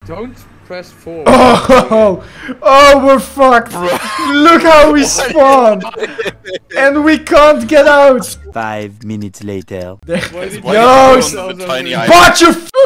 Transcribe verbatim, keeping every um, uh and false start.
Don't press forward. Oh, oh, we're fucked. Look how we spawned. And we can't get out. Five minutes later. Yo, the tiny bot, you f